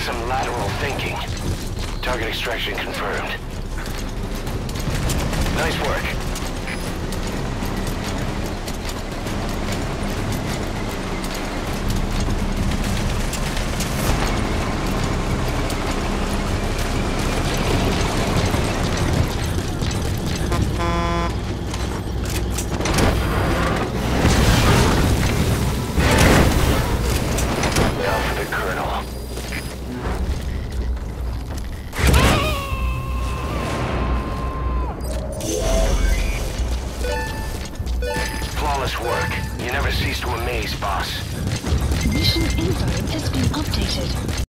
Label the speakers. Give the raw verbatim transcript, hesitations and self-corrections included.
Speaker 1: some lateral thinking. Target extraction confirmed. Nice work. Flawless work. You never cease to amaze, boss.
Speaker 2: Mission info has been updated.